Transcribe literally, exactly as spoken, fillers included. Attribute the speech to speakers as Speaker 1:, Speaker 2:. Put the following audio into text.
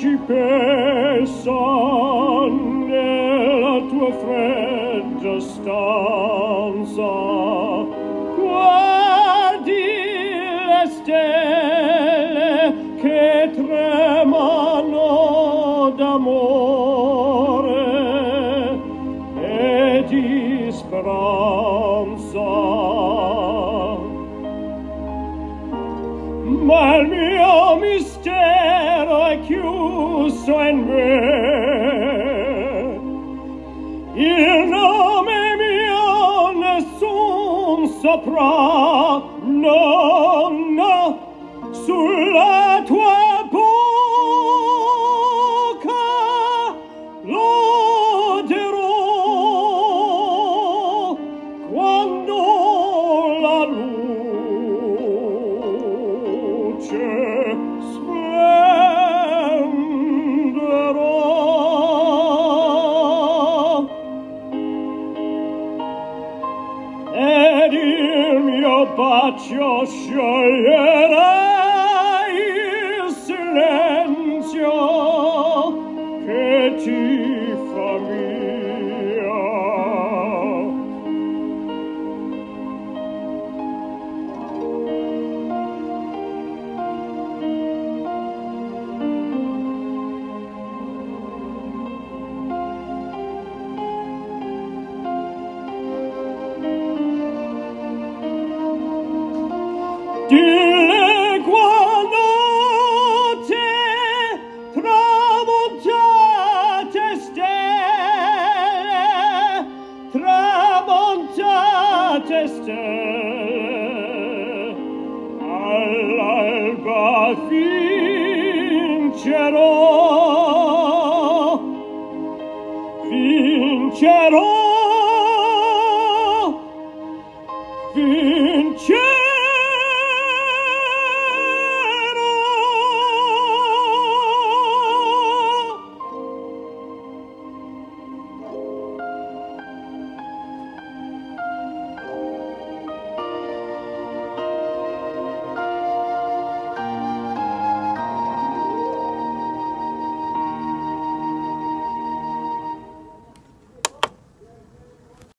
Speaker 1: principessa nella tua fredda stanza guardi le stelle che tremano d'amore e di speranza, ma il mio mistero è chiuso in me. Il nome mio nessun saprà, no, no, sulla tua bocca lo dirò quando la luce splenderà. Ed il mio bacio scioglierà il silenzio che ti fa mia. Di leguanotte tramontate stelle, tramontate stelle, all'alba vincerò, vincerò, vincerò.